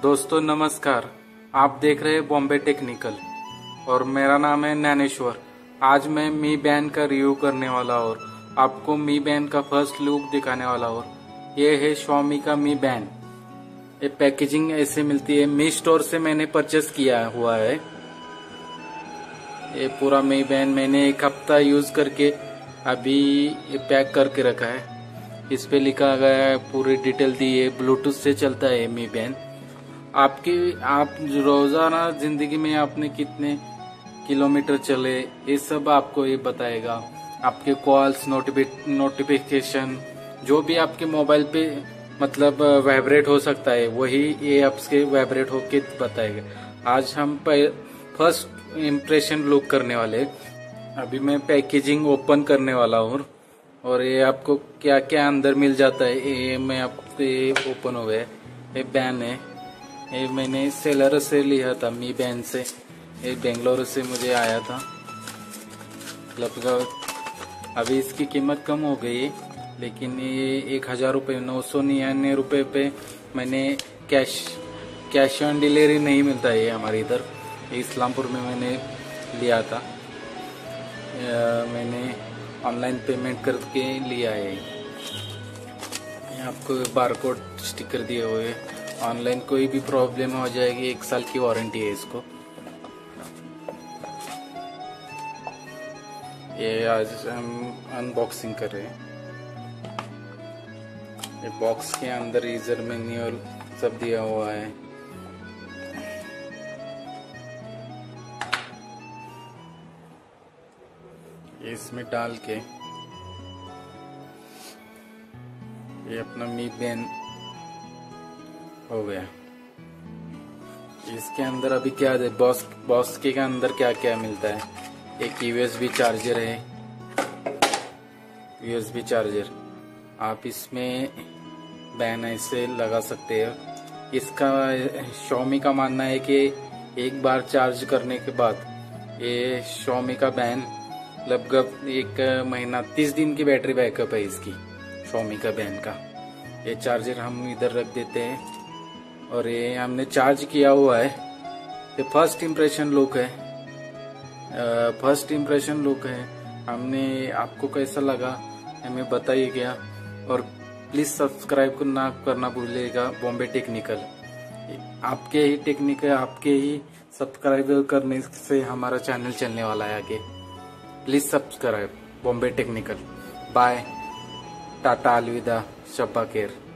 दोस्तों नमस्कार। आप देख रहे हैं बॉम्बे टेक्निकल और मेरा नाम है ज्ञानेश्वर। आज मैं मी बैंड का रिव्यू करने वाला और आपको मी बैंड का फर्स्ट लुक दिखाने वाला और ये है Xiaomi का मी बैंड। ये पैकेजिंग ऐसे मिलती है, मी स्टोर से मैंने परचेस किया हुआ है। ये पूरा मी बैंड मैंने एक हफ्ता यूज करके अभी ये पैक करके रखा है। इस पे लिखा गया है, पूरी डिटेल दी है, ब्लूटूथ से चलता है मी बैंड। आप रोजाना जिंदगी में आपने कितने किलोमीटर चले ये सब आपको ये बताएगा। आपके कॉल्स, नोटिफिकेशन जो भी आपके मोबाइल पे मतलब वाइब्रेट हो सकता है, वही ये आपके वाइब्रेट होके बताएगा। आज हम फर्स्ट इम्प्रेशन लुक करने वाले। अभी मैं पैकेजिंग ओपन करने वाला हूँ और ये आपको क्या क्या अंदर मिल जाता है ये मैं आपको ये ओपन हो गया। ये बैन है, ये मैंने सेलर से लिया था, मी बैंड से। ये बेंगलोर से मुझे आया था। लगभग अभी इसकी कीमत कम हो गई, लेकिन ये 1000 रुपये, 999 रुपये पे मैंने कैश ऑन डिलीवरी नहीं मिलता है हमारे इधर। इस्लामपुर में मैंने लिया था, मैंने ऑनलाइन पेमेंट करके लिया है। आपको बारकोड स्टिकर दिए हुए, ऑनलाइन कोई भी प्रॉब्लम हो जाएगी, 1 साल की वारंटी है इसको। ये आज हम अनबॉक्सिंग कर रहे हैं। ये बॉक्स के अंदर यूजर मैन्युअल सब दिया हुआ है। इसमें डाल के ये अपना मी बैंड हो गया। इसके अंदर अभी क्या है, बॉक्स के अंदर क्या क्या मिलता है। एक यूएसबी चार्जर है, यूएसबी चार्जर आप इसमें बैंड ऐसे लगा सकते हैं। इसका Xiaomi का मानना है कि एक बार चार्ज करने के बाद ये Xiaomi का बैंड लगभग 1 महीना 30 दिन की बैटरी बैकअप है इसकी Xiaomi का बैंड का। ये चार्जर हम इधर रख देते हैं और ये हमने चार्ज किया हुआ है। ये फर्स्ट इम्प्रेशन लुक है, फर्स्ट इम्प्रेशन लुक है। हमने आपको कैसा लगा हमें बताइएगा और प्लीज सब्सक्राइब करना भूलिएगा बॉम्बे टेक्निकल। आपके ही टेक्निकल, आपके ही सब्सक्राइब करने से हमारा चैनल चलने वाला है आगे। Please subscribe Bombay technical. Bye, tata, अलविदा, शब्बा खैर।